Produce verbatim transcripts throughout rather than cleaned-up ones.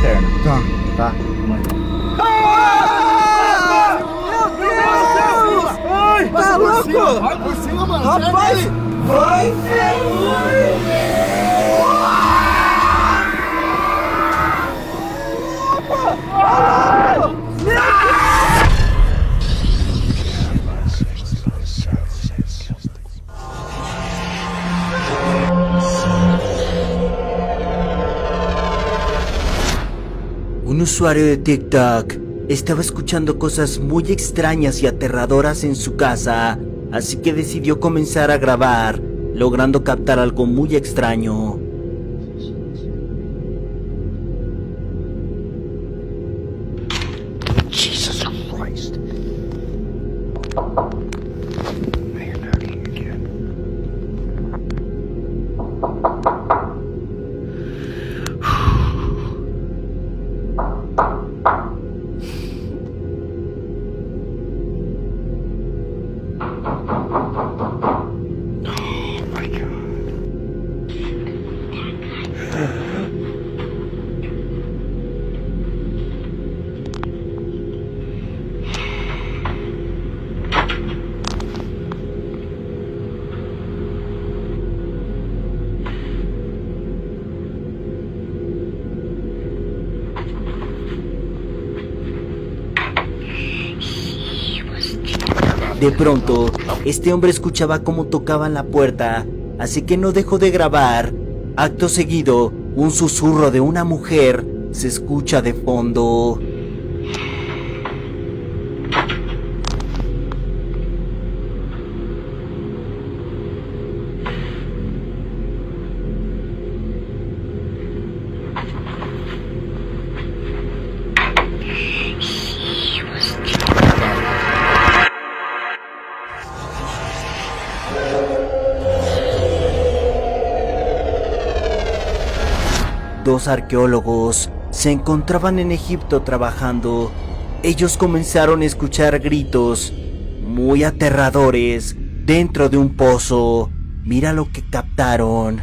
lanterna. Tá. Tá? Mãe. Ah! Meu Deus! Ai, tá louco? Vai por cima, mano. Rapaz! Vai, Un usuario de TikTok estaba escuchando cosas muy extrañas y aterradoras en su casa, así que decidió comenzar a grabar, logrando captar algo muy extraño. Jesus Christ. They're knocking again. De pronto, este hombre escuchaba cómo tocaban la puerta, así que no dejó de grabar. Acto seguido, un susurro de una mujer se escucha de fondo. Dos arqueólogos se encontraban en Egipto trabajando. Ellos comenzaron a escuchar gritos muy aterradores dentro de un pozo. Mira lo que captaron.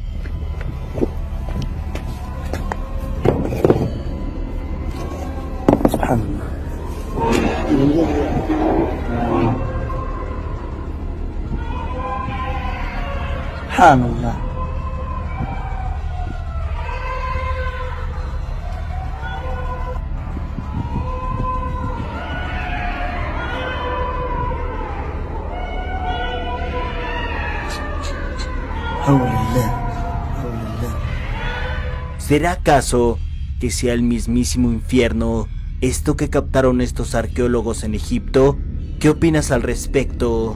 Subhanallah. ¿Será acaso que sea el mismísimo infierno esto que captaron estos arqueólogos en Egipto? ¿Qué opinas al respecto?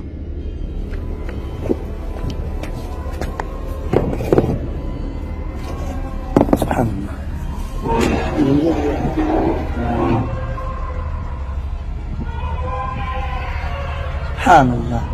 Subhanallah.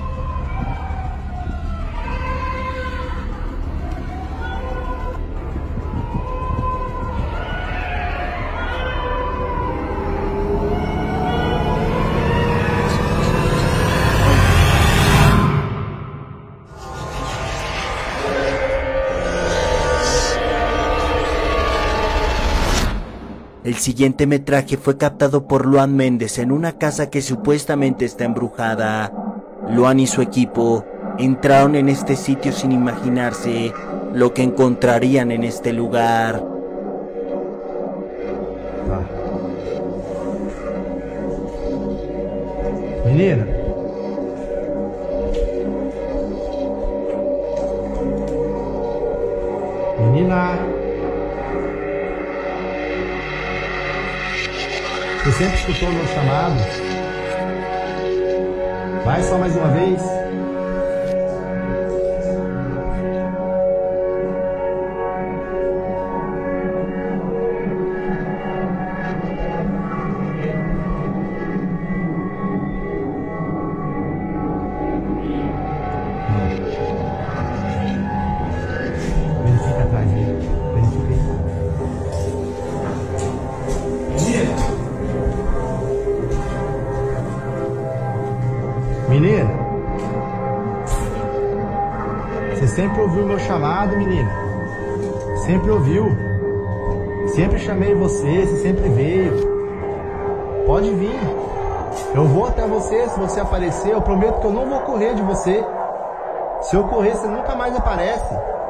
El siguiente metraje fue captado por Luan Méndez en una casa que supuestamente está embrujada. Luan y su equipo entraron en este sitio sin imaginarse lo que encontrarían en este lugar. Menina. Menina. Você sempre escutou o meu chamado? Vai só mais uma vez. Verifica atrás dele. Verifica aí. Menina, você sempre ouviu o meu chamado, menina. Sempre ouviu. Sempre chamei você, você sempre veio. Pode vir. Eu vou até você, se você aparecer, eu prometo que eu não vou correr de você. Se eu correr, você nunca mais aparece.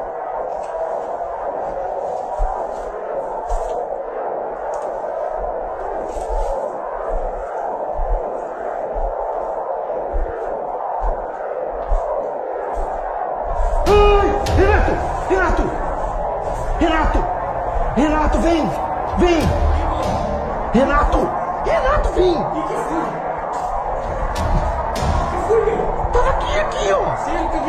Renato! Renato! Renato, vem! Vem! Renato! Renato, vem! O que foi? O que foi, meu? Tava aqui, aqui, ó! Sério que eu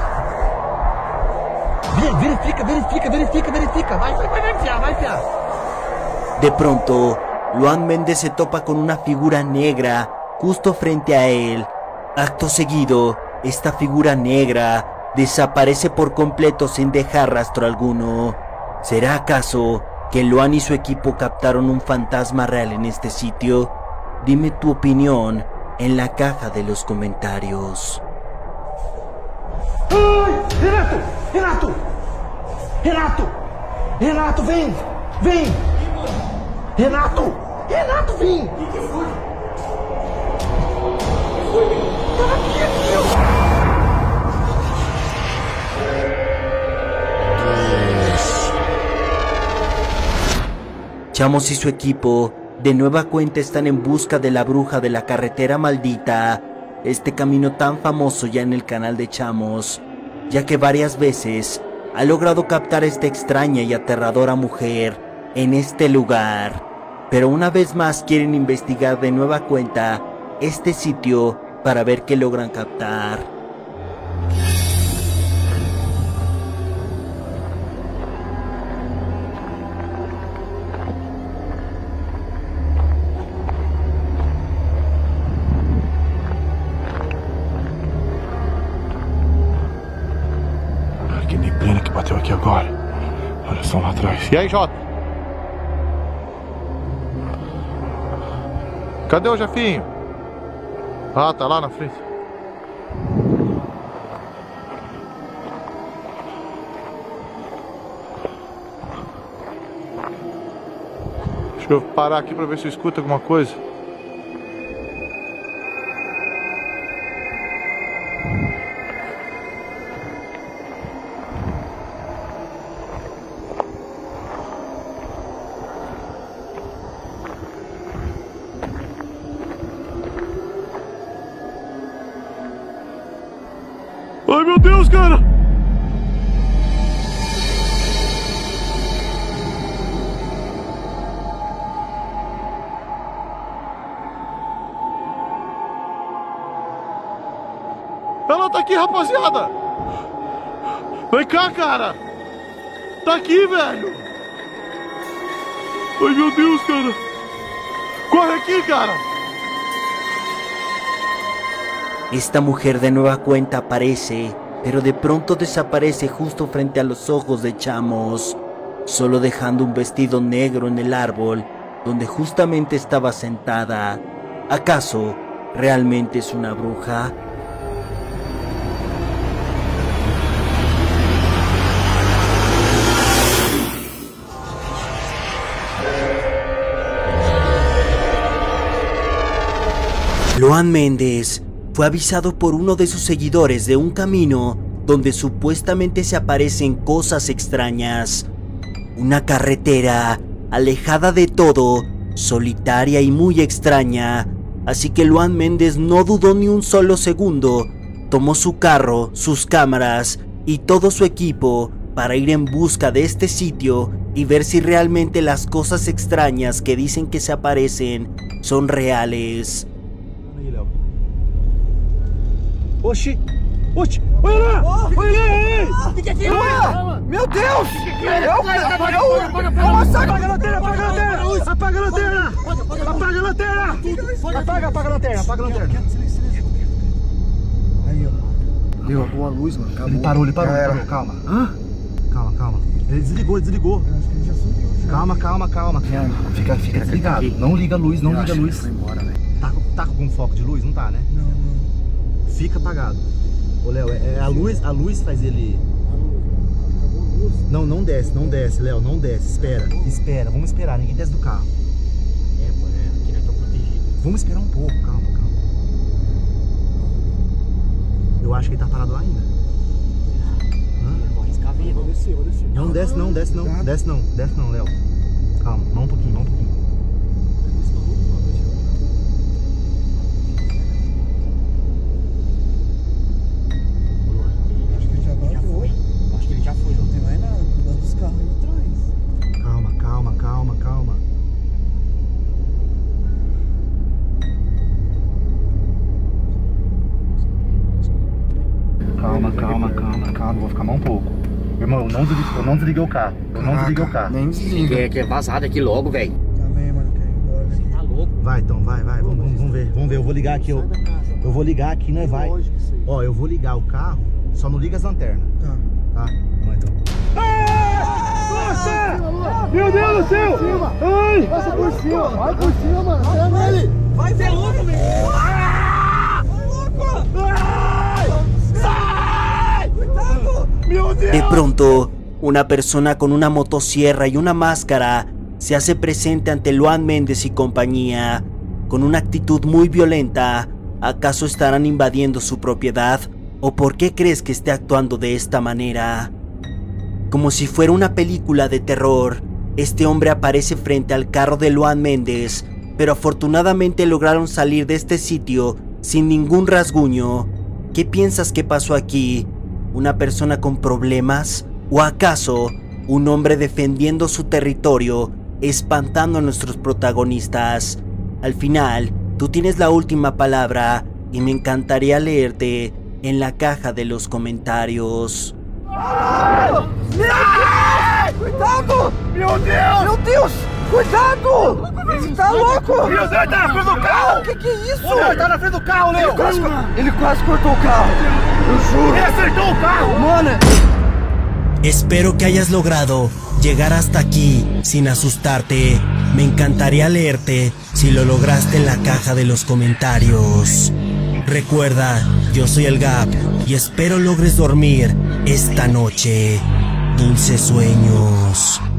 vi? Verifica, verifica, verifica, verifica! Vai, vai, vai, vai, fiar, vai, fiar! De pronto, Luan Méndez se topa con una figura negra justo frente a él. Acto seguido, esta figura negra desaparece por completo sin dejar rastro alguno. ¿Será acaso que Luan y su equipo captaron un fantasma real en este sitio? Dime tu opinión en la caja de los comentarios. ¡Ay! ¡Renato! ¡Renato! ¡Renato! ¡Renato, vem! ¡Vem! ¡Renato! ¡Renato, vem! O que foi? Tava aqui, aqui, ó! Chamos y su equipo de nueva cuenta están en busca de la bruja de la carretera maldita, este camino tan famoso ya en el canal de Chamos, ya que varias veces ha logrado captar esta extraña y aterradora mujer en este lugar, pero una vez más quieren investigar de nueva cuenta este sitio para ver qué logran captar. Que neblina que bateu aqui agora. Olha só lá atrás. E aí, Jota? Cadê o Jefinho? Ah, tá lá na frente. Deixa eu parar aqui pra ver se eu escuto alguma coisa. Ai, meu Deus, cara! Ela tá aqui, rapaziada! Vem cá, cara! Tá aqui, velho! Ai, meu Deus, cara! Corre aqui, cara! Esta mujer de nueva cuenta aparece, pero de pronto desaparece justo frente a los ojos de Chamos, solo dejando un vestido negro en el árbol donde justamente estaba sentada. ¿Acaso realmente es una bruja? Luan Méndez fue avisado por uno de sus seguidores de un camino donde supuestamente se aparecen cosas extrañas. Una carretera alejada de todo, solitaria y muy extraña. Así que Luan Méndez no dudó ni un solo segundo. Tomó su carro, sus cámaras y todo su equipo para ir en busca de este sitio y ver si realmente las cosas extrañas que dicen que se aparecen son reales. Oxi! Oxi! Oi, Ana! Oi, Ana! O que é aquilo? Meu Deus! Apaga a lanterna! Apaga a lanterna! Apaga a lanterna! Apaga a lanterna! Apaga, apaga a lanterna! Apaga a lanterna! Aí, ó. Deu uma luz, mano. Ele parou, ele parou, ele parou. Calma. Hã? Calma, calma. Ele desligou, ele desligou. Calma, calma, calma. Fica, fica desligado. Não liga a luz, não liga a luz. Tá, tá com algum foco de luz? Não tá, né? Não. Fica apagado. Ô, Léo, é, é a luz, a luz faz ele... Não, não desce, não desce, Léo, não desce. Espera, espera, vamos esperar, ninguém desce do carro. É, pô, é, aqui nós estamos protegidos. Vamos esperar um pouco, calma, calma. Eu acho que ele tá parado lá ainda. Hã? Vou arriscar a ver, vou descer, vou descer. Não, desce não, desce não, desce não, desce não, Léo. Calma, vamos um pouquinho, vamos um pouquinho. Acho que ele já foi. Acho que ele já foi, não tem mais nada. Cuidado dos carros aí atrás. Calma, calma, calma, calma. Calma, calma, calma, calma, vou ficar mais um pouco. Irmão, eu não desliguei, eu não desliguei o carro. Eu não desliguei o carro. Nem desliga. Quer, quer vazar aqui logo, velho. Também, mano, quer ir embora daqui. Tá louco? Vai, então, vai, vai, vamos, vamos, vamos ver, vamos ver, eu vou ligar aqui, eu, eu vou ligar aqui, nós vai. Ó, eu vou ligar o carro, só não liga as lanternas, Tá. tá? Vamos então. Nossa! Meu Deus do céu! Ai! Passa por cima, vai por cima, mano. Vai nele. Vai ser louco, velho! Ah! Vai louco! Ai! Sai! Cuidado! Meu Deus! De pronto, una persona con una motosierra y una máscara se hace presente ante Luan Méndez y compañía, con una actitud muy violenta. ¿Acaso estarán invadiendo su propiedad? ¿O por qué crees que esté actuando de esta manera? Como si fuera una película de terror, este hombre aparece frente al carro de Luan Méndez, pero afortunadamente lograron salir de este sitio sin ningún rasguño. ¿Qué piensas que pasó aquí? ¿Una persona con problemas? ¿O acaso un hombre defendiendo su territorio, espantando a nuestros protagonistas? Al final, tú tienes la última palabra y me encantaría leerte en la caja de los comentarios. Cuidado! Meu Deus! Meu Deus! Cuidado! Você tá louco? Meu Deus, ele tá na frente do carro! Que que é isso? Ele tá na frente do carro, Léo! Ele quase, ele quase cortou o carro! Eu juro! Ele acertou o carro! Mano! Espero que hayas logrado llegar hasta aquí sin asustarte. Me encantaría leerte si lo lograste en la caja de los comentarios. Recuerda, yo soy el Gap y espero logres dormir esta noche. Dulces sueños.